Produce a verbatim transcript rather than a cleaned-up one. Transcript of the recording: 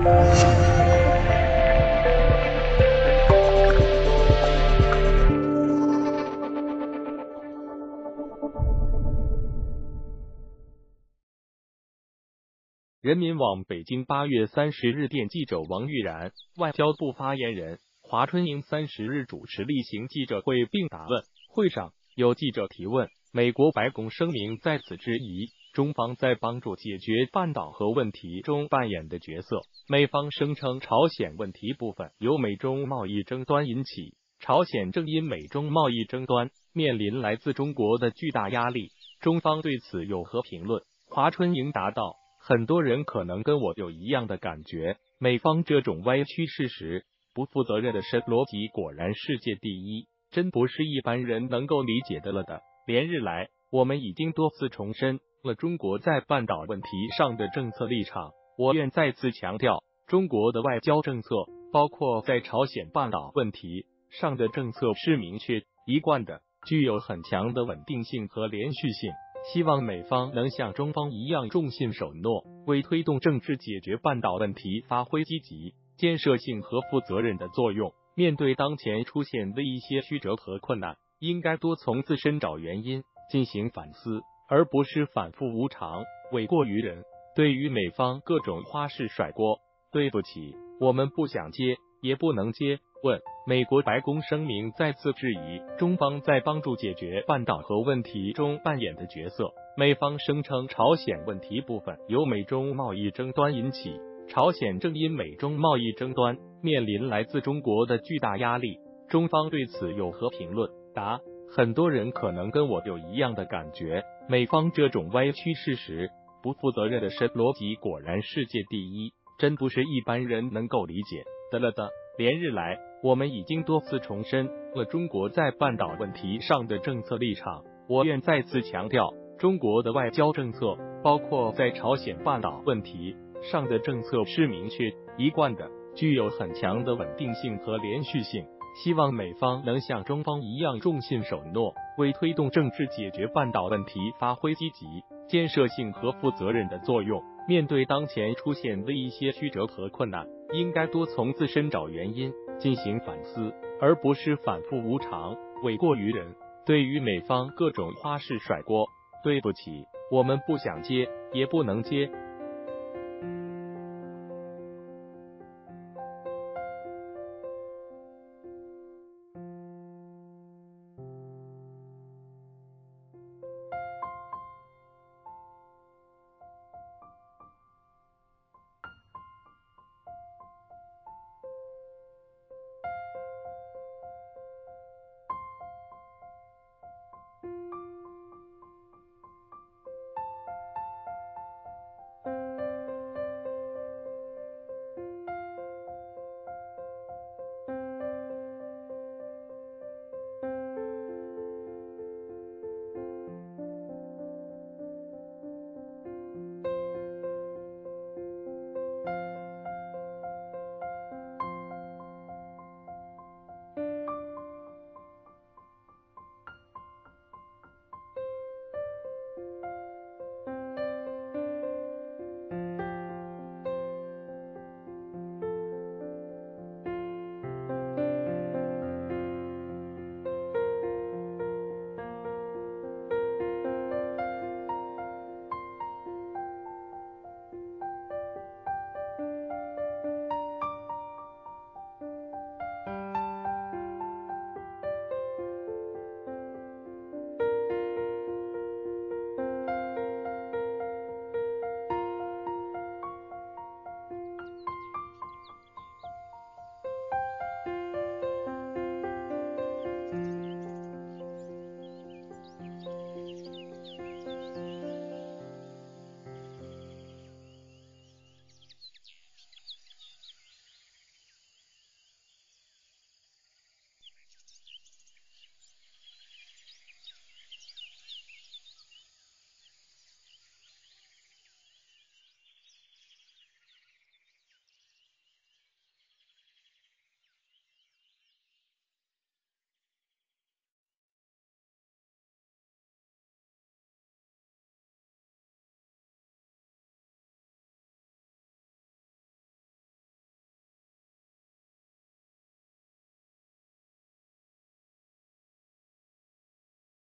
人民网北京八月三十日电记者王玉然，外交部发言人华春莹三十日主持例行记者会并答问。会上有记者提问，美国白宫声明再次质疑中方在帮助解决半岛核问题中扮演的角色。美方声称朝鲜问题部分由美中贸易争端引起，朝鲜正因美中贸易争端面临来自中国的巨大压力，中方对此有何评论？华春莹答道，很多人可能跟我有一样的感觉，美方这种歪曲事实、不负责任的深逻辑果然世界第一，真不是一般人能够理解的了的。连日来，我们已经多次重申了中国在半岛问题上的政策立场，我愿再次强调，中国的外交政策，包括在朝鲜半岛问题上的政策是明确、一贯的，具有很强的稳定性和连续性。希望美方能像中方一样重信守诺，为推动政治解决半岛问题发挥积极、建设性和负责任的作用。面对当前出现的一些曲折和困难，应该多从自身找原因，进行反思，而不是反复无常、诿过于人。对于美方各种花式甩锅，对不起，我们不想接，也不能接。问：美国白宫声明再次质疑中方在帮助解决半岛核问题中扮演的角色。美方声称朝鲜问题部分由美中贸易争端引起，朝鲜正因美中贸易争端面临来自中国的巨大压力，中方对此有何评论？答：很多人可能跟我有一样的感觉，美方这种歪曲事实、不负责任的深逻辑果然世界第一，真不是一般人能够理解的了的。连日来，我们已经多次重申了中国在半岛问题上的政策立场，我愿再次强调，中国的外交政策，包括在朝鲜半岛问题上的政策是明确、一贯的，具有很强的稳定性和连续性。希望美方能像中方一样重信守诺，为推动政治解决半岛问题发挥积极、建设性和负责任的作用。面对当前出现的一些曲折和困难，应该多从自身找原因，进行反思，而不是反复无常、诿过于人。对于美方各种花式甩锅，对不起，我们不想接，也不能接。